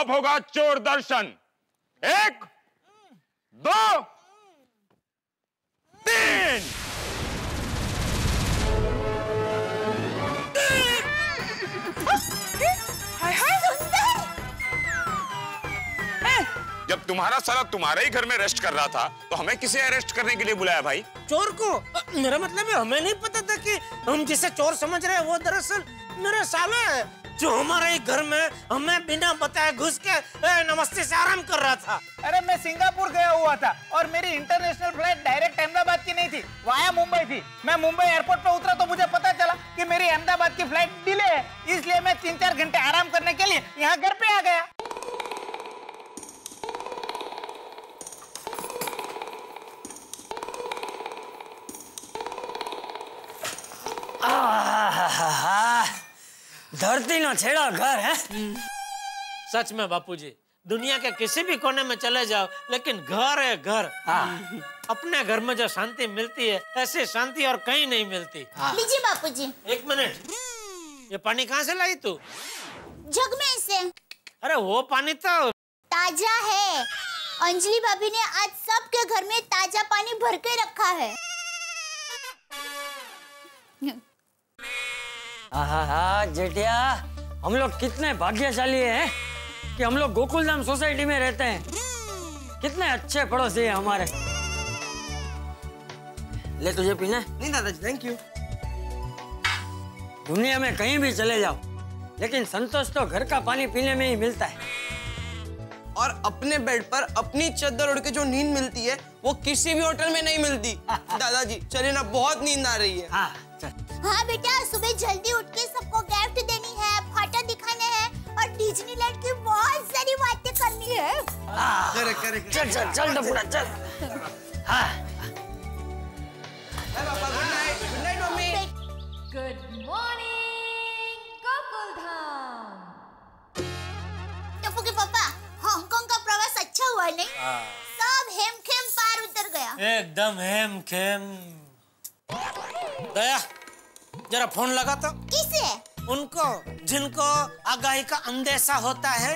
अब होगा चोर दर्शन। 1 2 3। जब तुम्हारा साला तुम्हारे ही घर में रेस्ट कर रहा था तो हमें किसे अरेस्ट करने के लिए बुलाया भाई? चोर को? मेरा मतलब है हमें नहीं पता था कि हम जिसे चोर समझ रहे हैं वो दरअसल मेरा साला है, जो हमारे घर में हमें बिना बताए घुस के नमस्ते से आराम कर रहा था। अरे मैं सिंगापुर गया हुआ था और मेरी इंटरनेशनल फ्लाइट डायरेक्ट अहमदाबाद की नहीं थी, वाया मुंबई थी। मैं मुंबई एयरपोर्ट पे उतरा तो मुझे पता चला कि मेरी अहमदाबाद की फ्लाइट डिले है, इसलिए मैं 3-4 घंटे आराम करने के लिए यहाँ घर पे आ गया। धरती न छेड़ा घर है। सच में बापूजी, दुनिया के किसी भी कोने में चले जाओ लेकिन घर है घर। अपने घर में जो शांति मिलती है ऐसी शांति और कहीं नहीं मिलती। लीजिए बापूजी। 1 मिनट, ये पानी कहाँ से लाई तू? जग में से। अरे वो पानी तो ताजा है। अंजलि भाभी ने आज सबके घर में ताजा पानी भर के रखा है। जेठिया, हम लोग कितने भाग्यशाली हैं कि हम लोग गोकुलधाम सोसाइटी में रहते हैं। कितने अच्छे पड़ोसी हैं हमारे। ले तुझे पीना है? नहीं दादाजी, थैंक यू। दुनिया में कहीं भी चले जाओ लेकिन संतोष तो घर का पानी पीने में ही मिलता है। और अपने बेड पर अपनी चादर ओढ़ के जो नींद मिलती है वो किसी भी होटल में नहीं मिलती। दादाजी चलिए ना, बहुत नींद आ रही है। हाँ बेटा, सुबह जल्दी उठ के सबको गिफ्ट देनी है, फाटा दिखाना है और डिज्नीलैंड की बहुत सारी बातें करनी है। चल चल चल डबूड़ा चल। Good night mummy. Good morning Gokuldham. Tappu के पापा, हांगकांग का प्रवास अच्छा हुआ नहीं? सब हेमखेम पार उतर गया। एकदम हेमखेम। दया, जरा फोन लगा तो। किसे? उनको जिनको आगाही का अंदेशा होता है।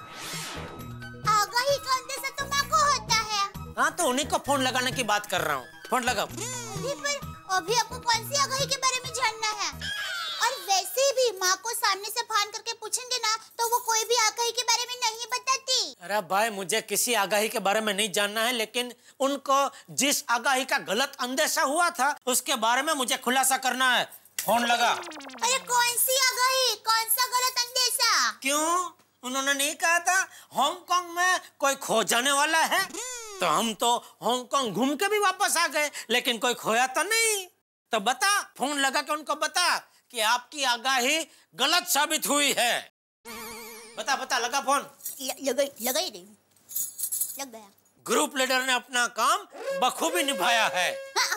आगाही का अंदेशा तो माँ को होता है। हाँ, तो उन्हीं को फोन लगाने की बात कर रहा हूँ। फोन लगा। अभी आपको कौन सी आगाही के बारे में जानना है? और वैसे भी माँ को सामने से फोन करके पूछेंगे ना तो वो कोई भी आगाही के बारे में नहीं बताती। अरे भाई, मुझे किसी आगाही के बारे में नहीं जानना है, लेकिन उनको जिस आगाही का गलत अंदेशा हुआ था उसके बारे में मुझे खुलासा करना है। फोन लगा। अरे कौन सी आगाही, कौन सा गलत अंदेशा? क्यों? उन्होंने नहीं कहा था हांगकांग में कोई खो जाने वाला है? तो हम तो हांगकांग घूम के भी वापस आ गए लेकिन कोई खोया तो नहीं। तो बता, फोन लगा के उनको बता कि आपकी आगाही गलत साबित हुई है। बता बता, लगा फोन। लगा ही नहीं, लग गया। ग्रुप लीडर ने अपना काम बखूबी निभाया है।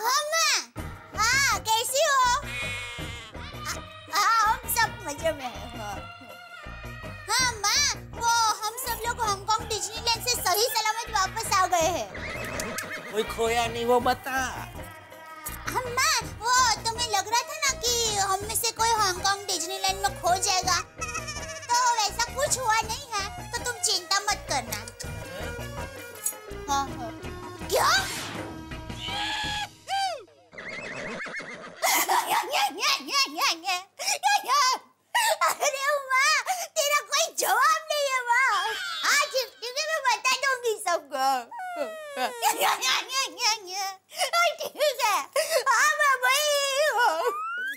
हाँ, कैसी हो? हाँ, हम सब मजे में हैं। हाँ माँ, वो हम सब लोग हांगकांग डिज्नीलैंड से सही सलामत वापस आ गए हैं। कोई खोया नहीं, वो बता। अम्मा, वो तुम्हें लग रहा था ना कि हम में से कोई हांगकांग डिज्नीलैंड में खो जाएगा, तो वैसा कुछ हुआ नहीं है, तो तुम चिंता मत करना। हाँ। क्या? अरे माँ, तेरा कोई जवाब नहीं है माँ। आज मैं बता दूंगी सबको। ठीक है, हाँ मैं वही हूँ।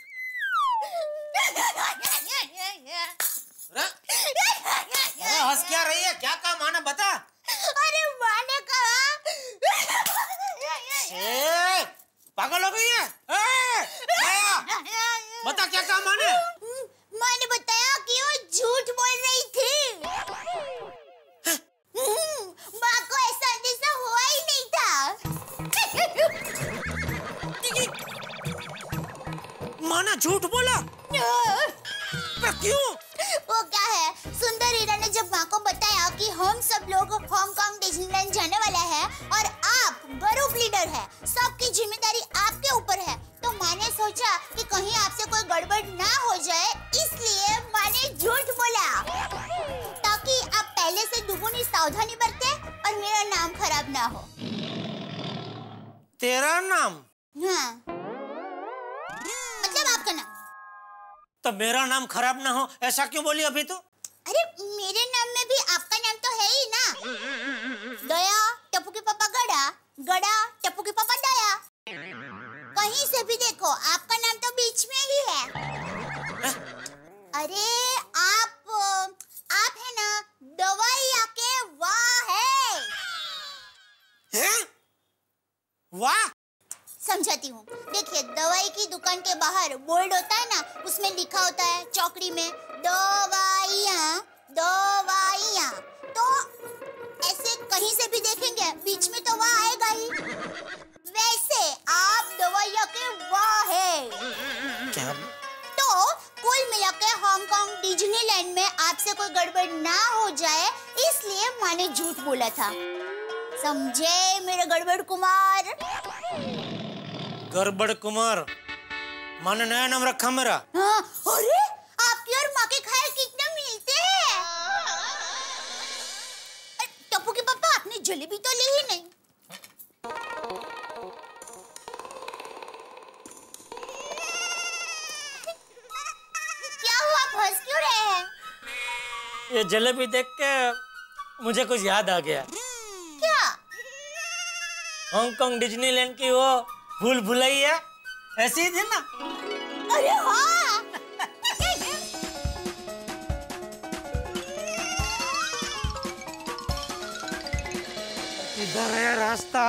हंस क्या रही है? क्या कहा माँ ने? बता। अरे माँ ने कहा। पागल हो गई है? बता क्या कहा माँ ने? माँ ने बताया कि वो झूठ बोल रही थी। माँ को ऐसा अंदेशा हुआ ही नहीं था। माँ ने झूठ बोला? पर क्यों? वो क्या है, सुंदर हीरा ने जब माँ को बताया कि हम सब लोग हांगकांग डिज्नीलैंड जाने वाला है और आप ग्रुप लीडर है, सबकी जिम्मेदारी आपके ऊपर है, तो माँ ने सोचा कि कहीं आपसे कोई गड़बड़ ना हो जाए, इसलिए माँ ने झूठ बोला ताकि आप पहले सावधानी बरते और मेरा नाम खराब ना हो। तेरा नाम? हाँ, मतलब आपका नाम। तो मेरा नाम खराब ना हो ऐसा क्यों बोली अभी तू? अरे मेरे नाम में भी आपका नाम तो है ही ना। दया, टप्पू के पापा गड़ा, गड़ा टप्पू के पापा दया। कहीं से भी देखो आपका नाम तो बीच में ही है। अरे आप है ना दवाई आके वाह है? वाह? समझाती हूँ। देखिए दवाई की दुकान के बाहर बोर्ड होता है ना, उसमें लिखा होता है चौकड़ी में दवाइयाँ दवाइयाँ। तो ऐसे कहीं से भी देखेंगे बीच में तो वाह आएगा ही। वैसे आप दवाइयाँ के वाह है। क्या? तो कुल मिला के हांगकांग डिज्नीलैंड में आपसे कोई गड़बड़ ना हो जाए इसलिए माँ ने झूठ बोला था। समझे मेरे गड़बड़ कुमार? गड़बड़ कुमार? माँ ने नया नाम रखा मेरा। हाँ, अरे आपकी और माँ के ख्याल कितने मिलते हैं। टप्पू के पापा आपने जलेबी तो ली ही नहीं। क्या हुआ, आप हंस क्यों रहे हैं? ये जलेबी देख के मुझे कुछ याद आ गया। क्या? हांगकांग डिज्नीलैंड की वो भूल भुलैया ऐसी ही थी ना? अरे हाँ। इधर है रास्ता,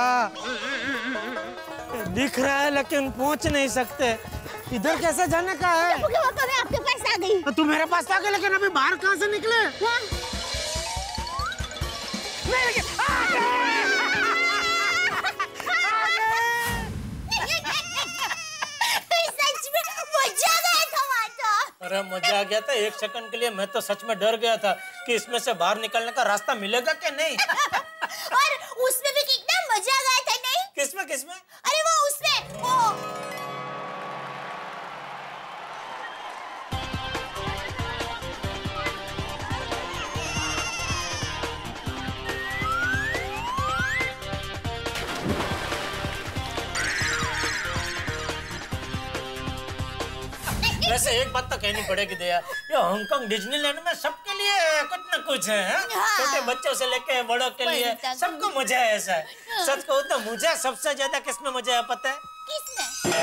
दिख रहा है लेकिन पहुंच नहीं सकते। इधर कैसे जाने का है? टप्पू के पापा मैं आपके पास आ गई। तो तू मेरे पास आ गया लेकिन अभी बाहर कहाँ से निकले? हाँ? सच में मजा गया था माता। अरे मजा आ गया था। एक सेकंड के लिए मैं तो सच में डर गया था कि इसमें से बाहर निकलने का रास्ता मिलेगा कि नहीं। और उसमें भी कितना मजा गया था नहीं? किसमें किसमें? अरे वो उसमें वो वैसे एक बात तो कहनी पड़ेगी दया, ये हांगकांग डिज्नीलैंड में सबके लिए कुछ न कुछ है। हाँ। छोटे बच्चों से लेके बड़ों के लिए सबको मजा है। ऐसा है। सच कहूँ तो मुझे सबसे ज्यादा किसमें मजा है पता है? किसमें?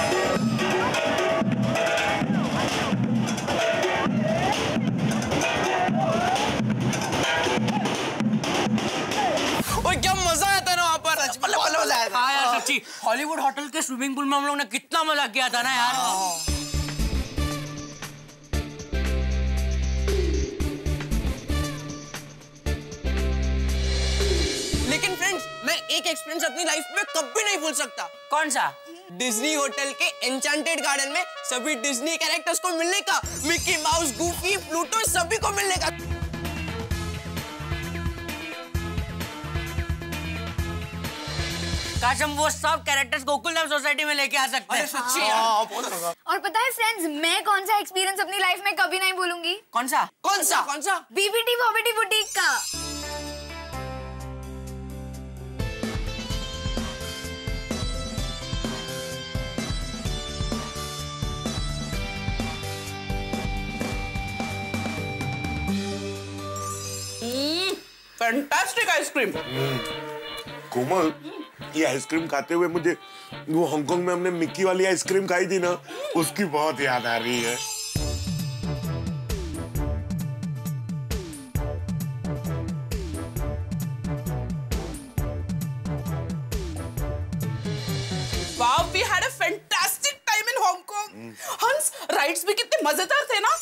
ओए क्या मजा आया था ना वहाँ पर। मजा आया था। हाँ यार सच्ची, हॉलीवुड होटल के स्विमिंग पूल में हम लोग ने कितना मजा किया था ना यार। लेकिन फ्रेंड्स, मैं एक एक्सपीरियंस अपनी लाइफ में कभी नहीं भूल सकता। कौन सा? डिज्नी होटल के एन्चेंटेड गार्डन में सभी डिज्नी कैरेक्टर्स को मिलने का, मिकी माउस, गूफी, प्लूटो, सभी को मिलने का। काश हम वो सब कैरेक्टर्स गोकुलधाम सोसाइटी में लेके आ सकते हैं। सच्ची और पता है फ्रेंड्स, मैं कौन सा एक्सपीरियंस अपनी लाइफ में कभी नहीं भूलूंगी? कौन सा? कौन सा? कौन सा? बीबीटी बॉबीटी बुटीक का। Fantastic ice cream. कोमल, ये आइसक्रीम खाते हुए मुझे वो हांगकांग में हमने मिक्की वाली आइसक्रीम खाई थी ना, उसकी बहुत याद आ रही है। Wow, we had a fantastic time in Hong Kong. हंस, राइड्स भी कितने मजेदार थे ना?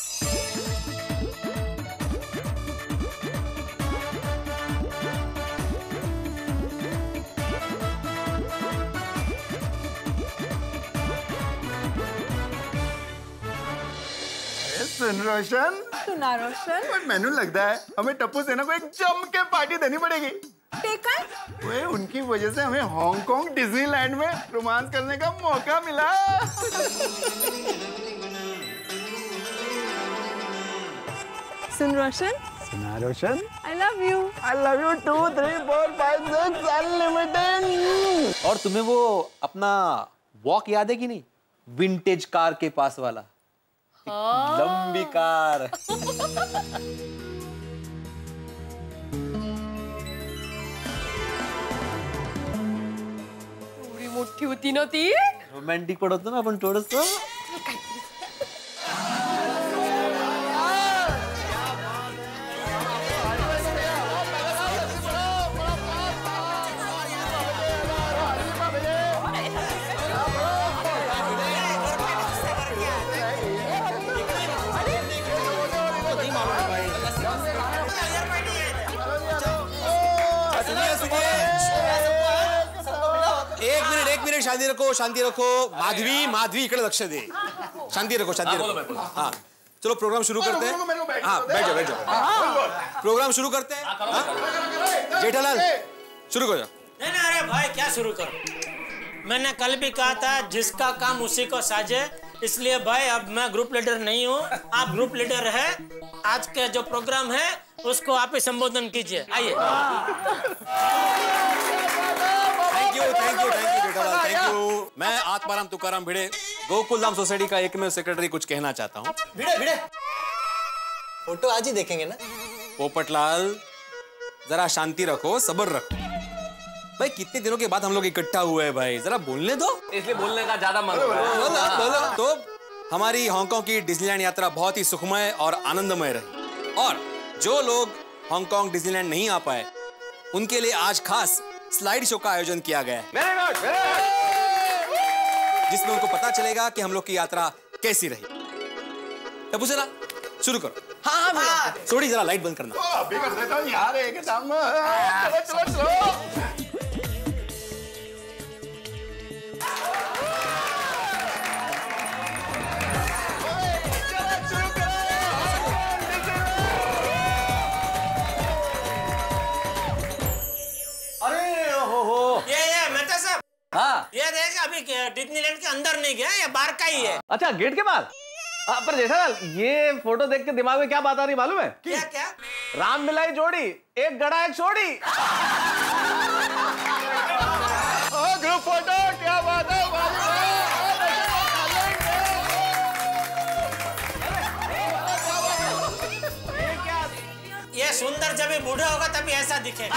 सुन रोशन, सुना रोशन। मैनू लगता है हमें टप्पू सेना को एक जम के पार्टी देनी पड़ेगी। टेकन? वे उनकी वजह से हमें हांगकांग डिज्नीलैंड में रोमांस करने का मौका मिला। सुन रोशन, सुना Roshan? I love you. I love you 2, 3, 4, 5, 6 unlimited. और तुम्हें वो अपना वॉक याद है कि नहीं? विंटेज कार के पास वाला, लंबी कार। एवढी मोठी होती ना ती? रोमॅन्टिक पडतो ना आपण थोडंसं। एक मिनिट शांति रखो, शांति रखो। माधवी इकडे लक्ष दे। शांति रखो, शांति रखो। हाँ चलो प्रोग्राम शुरू करते हैं। हाँ बैठ जाओ। प्रोग्राम शुरू करते हैं। जेठालाल शुरू करो। नहीं ना, अरे भाई क्या शुरू करो? मैंने कल भी कहा था जिसका काम उसी को साजे, इसलिए भाई अब मैं ग्रुप लीडर नहीं हूँ, आप ग्रुप लीडर है। आज का जो प्रोग्राम है उसको आप ही संबोधन कीजिए। आइए। Thank you Jethalal, thank you. मैं आत्माराम तुकाराम भिड़े, गोकुलधाम सोसाइटी का एकमेव सेक्रेटरी कुछ कहना चाहता हूँ। भिड़े फोटो आज ही देखेंगे ना? पोपटलाल जरा शांति रखो, सब्र रखो। भाई कितने दिनों के बाद हम लोग इकट्ठा हुए हैं भाई, जरा बोलने दो। इसलिए बोलने का ज्यादा मन हो रहा है। बोलो। तो हमारी हांगकांग की डिज्नीलैंड यात्रा बहुत ही सुखमय और आनंदमय रही, और जो लोग हांगकांग डिज्नीलैंड नहीं आ पाए उनके लिए आज खास स्लाइड शो का आयोजन किया गया है, जिसमें उनको पता चलेगा कि हम लोग की यात्रा कैसी रही। तब जरा शुरू करो। हाँ सोडी जरा लाइट बंद करना। अभी कर देता हूँ यार, एकदम। चलो। ये मेहता साहब, हाँ ये देख अभी डिज्नीलैंड के अंदर नहीं गया, ये बाहर का ही है। अच्छा गेट के बाहर। पर जेठालाल ये फोटो देख के दिमाग में क्या बात आ रही मालूम है? क्या? राम मिलाई जोड़ी, एक गड़ा एक छोड़ी। ग्रुप फोटो, क्या बात है? ये सुंदर जब भी बूढ़ा होगा तभी ऐसा दिखेगा।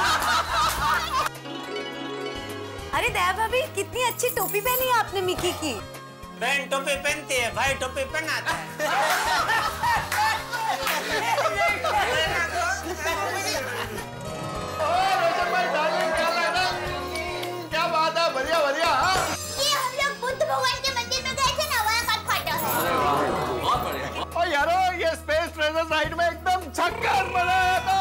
अरे दया भाभी कितनी अच्छी टोपी पहनी है आपने मिकी की। बहन टोपी पहनती है, भाई टोपी पहनाता है। क्या बात है? बढ़िया। ये हम लोग बुद्ध भगवान के मंदिर में गए थे ना, वहाँ का फोटो है। बहुत बढ़िया। और यारो ये स्पेस ट्रेजर साइड में एकदम झक्कास बनाया था।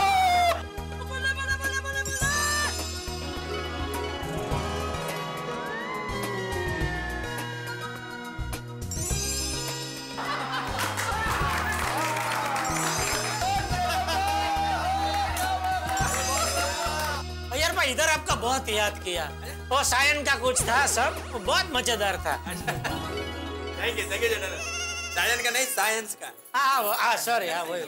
यार भाई इधर आपका बहुत याद किया, वो सायन का कुछ था सब, वो बहुत मजेदार था। Thank you Jethalal. साइंस का नहीं, साइंस का। हाँ सॉरी, हाँ वही।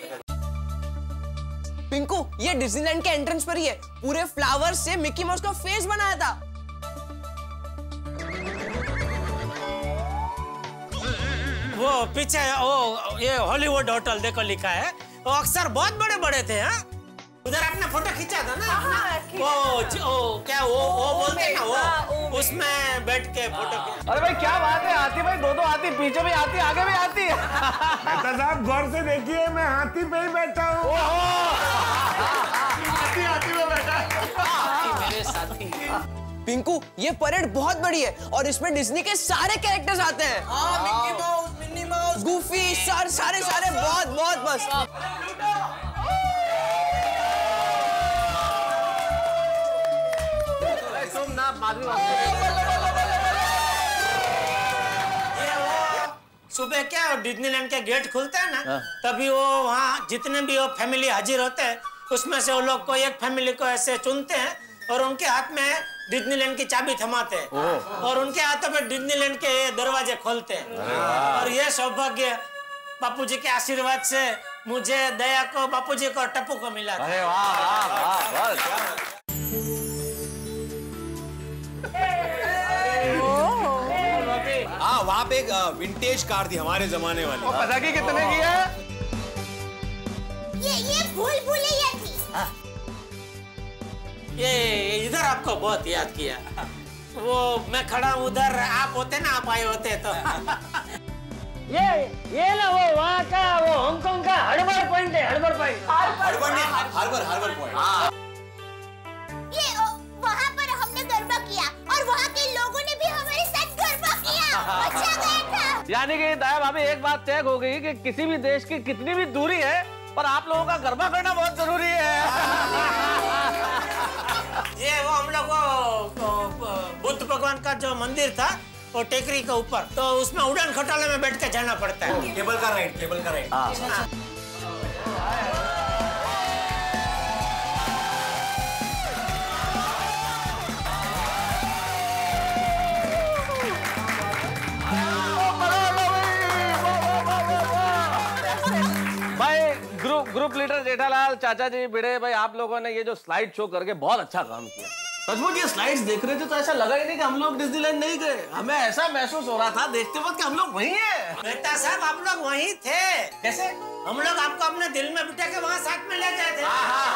पिंकू ये डिज्नीलैंड के एंट्रेंस पर ही है, पूरे फ्लावर्स से मिकी माउस का फेस बनाया था। वो पीछे वो ये हॉलीवुड होटल देखो लिखा है, वो अक्सर बहुत बड़े बड़े थे। हाँ उधर आपने फोटो खींचा था ना? वो क्या वो बोलते हैं ना, वो उसमें बैठ के फोटो खींचा। अरे भाई क्या बात है, आती भाई दो आती, पीछे भी आती, आगे भी आती है। मेहता साहब गौर से देखिए, मैं हाथी पे ही बैठा हूँ। हाथी में बैठा। मेरे साथी। पिंकू ये परेड बहुत बड़ी है और इसमें डिज्नी के सारे कैरेक्टर्स आते हैं। Mickey Mouse, Minnie Mouse, Goofy, सारे बहुत बस। तुम ना सुबह क्या डिज्नीलैंड के गेट खुलते हैं ना, तभी वो वहाँ जितने भी वो फैमिली हाजिर होते हैं, उसमें से वो लोग को एक फैमिली को ऐसे चुनते हैं और उनके हाथ में डिज्नीलैंड की चाबी थमाते हैं और उनके हाथों में डिज्नीलैंड के दरवाजे खोलते हैं। और ये सौभाग्य बापूजी के आशीर्वाद से मुझे, दया को, बापूजी को, टप्पू को मिला। अरे वाह वाह वाह बस। हाँ, वहाँ पे एक विंटेज कार थी हमारे जमाने वाली। पता की कितने की है? ये भूल भुलैया थी। ये इधर आपको बहुत याद किया। वो मैं खड़ा हूँ उधर, आप होते ना, आप आए होते तो। ये ना वो वहाँ का, वो हांगकांग का हार्बर पॉइंट है, हार्बर पॉइंट। Harbour point. ये वहाँ पर हमने गरबा किया और वहाँ के लोगों ने भी हमारे साथ गरबा किया। अच्छा गया था। यानी कि दया भाभी एक बात तय हो गई कि किसी भी देश की कितनी भी दूरी है, पर आप लोगों का गरबा करना बहुत जरूरी है। ये वो हम लोग बुद्ध भगवान का जो मंदिर था वो टेकरी के ऊपर, तो उसमें उड़न खटोले में बैठ के जाना पड़ता है। केबल का राइड। भाई ग्रुप लीडर जेठालाल, चाचा जी, भिड़े भाई, आप लोगों ने ये जो स्लाइड शो करके बहुत अच्छा काम किया। सचमुच ये स्लाइड्स देख रहे थे तो ऐसा लगा ही नहीं कि हम लोग डिज्नीलैंड नहीं गए। हमें ऐसा महसूस हो रहा था देखते वक्त कि हम लोग वहीं हैं। बेटा साहब, आप लोग वहीं थे। कैसे? हम लोग आपको अपने दिल में बिठा के वहाँ साथ में ले गए थे।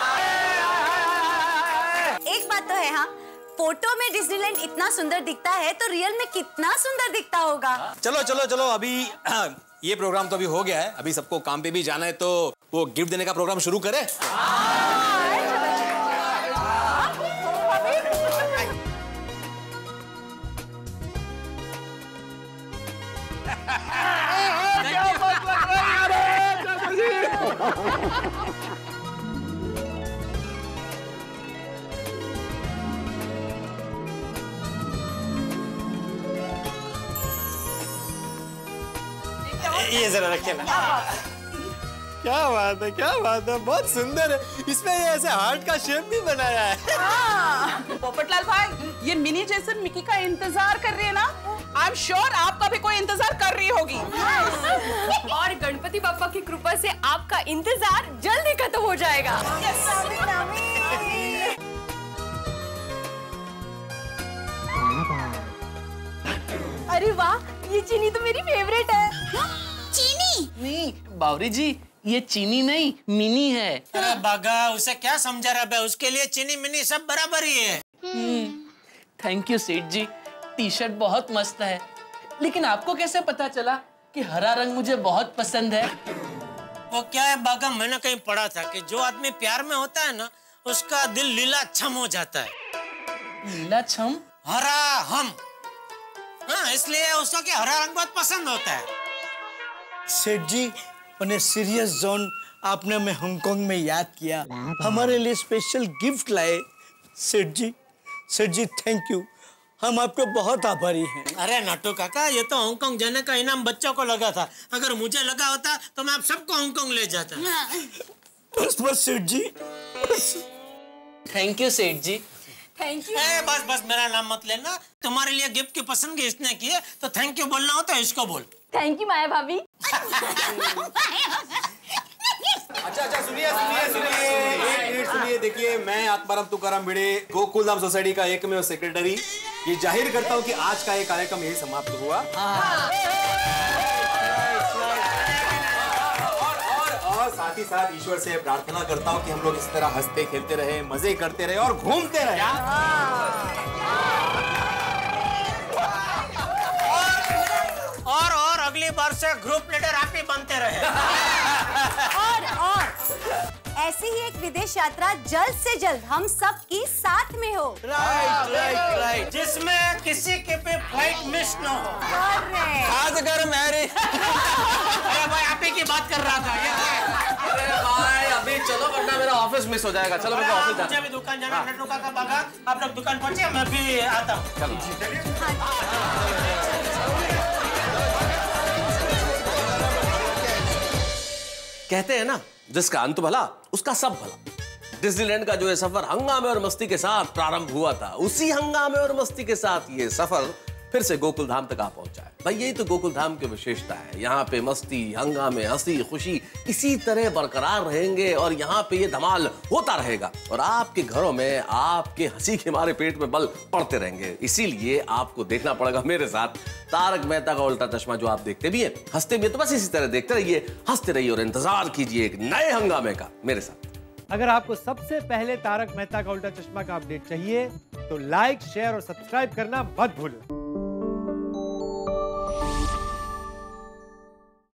एक बात तो है, हाँ, फोटो में डिज्नीलैंड इतना सुंदर दिखता है तो रियल में कितना सुंदर दिखता होगा। चलो अभी ये प्रोग्राम तो अभी हो गया है, अभी सबको काम पे भी जाना है, तो वो गिफ्ट देने का प्रोग्राम शुरू करें। ये जरा रखिए ना। क्या बात है, बहुत सुंदर है। इसमें ये ऐसे हार्ट का शेप भी बनाया है। पोपटलाल भाई, ये मिनी जैसन मिकी का इंतजार कर रही है ना? आई एम श्योर आपका भी कोई इंतजार कर रही होगी। और गणपति बाप्पा की कृपा से आपका इंतजार जल्दी खत्म हो जाएगा। अरे वाह, ये चीनी तो मेरी फेवरेट है। चीनी? नहीं बावरी जी, ये चीनी नहीं मिनी है। अरे बागा, उसे क्या समझा रहा है? उसके लिए चीनी मिनी सब बराबर ही है। थैंक यू सेठ जी, टी शर्ट बहुत मस्त है। लेकिन आपको कैसे पता चला कि हरा रंग मुझे बहुत पसंद है? वो क्या है बागा, मैंने कहीं पढ़ा था कि जो आदमी प्यार में होता है ना, उसका दिल लीला छम हो जाता है। लीला छम? हरा हम। हाँ, इसलिए उसको कि हरा रंग बहुत पसंद होता है। सेठ जी, उन्हें सीरियस जोन आपने हमें हांगकांग में याद किया, हमारे लिए स्पेशल गिफ्ट लाए। सेठ जी थैंक यू, हम आपके बहुत आभारी हैं। अरे नाटू काका, ये तो हांगकांग जाने का इनाम बच्चों को लगा था। अगर मुझे लगा होता तो मैं आप सबको हांगकांग ले जाता। बस सेठ जी। थैंक यू सेठ जी। Thank you. बस मेरा नाम मत लेना। तुम्हारे लिए गिफ्ट की पसंद की इसने की है, तो थैंक यू बोलना हो तो इसको बोल। थैंक यू माया भाभी। अच्छा सुनिए, देखिए, मैं आत्माराम तुकाराम भिड़े, गोकुलधाम सोसाइटी का एकमेव सेक्रेटरी, ये जाहिर करता हूँ कि आज का ये कार्यक्रम यही समाप्त हुआ। और साथ ही साथ ईश्वर से प्रार्थना करता हूँ कि हम लोग इस तरह हंसते खेलते रहे, मजे करते रहे और घूमते रहे। और अगली बार से ग्रुप लीडर आप ही बनते रहे। और ऐसी ही एक विदेश यात्रा जल्द से जल्द हम सब की साथ में हो। राइट, जिसमें किसी के पे फ्लाइट मिस न हो। खासकर मैरी। अरे भाई, आप ही की बात कर रहा था। अरे भाई अभी चलो, वरना मेरा ऑफिस मिस हो जाएगा। चलो मेरा ऑफिस मुझे भी दुकान जाना। नटू काका बागा, आप लोग दुकान पहुंचे, मैं भी आता हूँ। कहते हैं ना, जिसका अंत भला उसका सब भला। डिज्नीलैंड का जो ये सफर हंगामे और मस्ती के साथ प्रारंभ हुआ था, उसी हंगामे और मस्ती के साथ ये सफर फिर से गोकुल धाम तक आ पहुंचा है। भाई यही तो गोकुल धाम की विशेषता है। यहाँ पे मस्ती, हंगामे, हंसी खुशी इसी तरह बरकरार रहेंगे और यहाँ पे ये धमाल होता रहेगा और आपके घरों में आपके हंसी के मारे पेट में बल पड़ते रहेंगे। इसीलिए आपको देखना पड़ेगा मेरे साथ तारक मेहता का उल्टा चश्मा, जो आप देखते भी हैं, हंसते भी हैं, तो बस इसी तरह देखते रहिए, हंसते रहिए और इंतजार कीजिए एक नए हंगामे का मेरे साथ। अगर आपको सबसे पहले तारक मेहता का उल्टा चश्मा का अपडेट चाहिए तो लाइक, शेयर और सब्सक्राइब करना मत भूलो।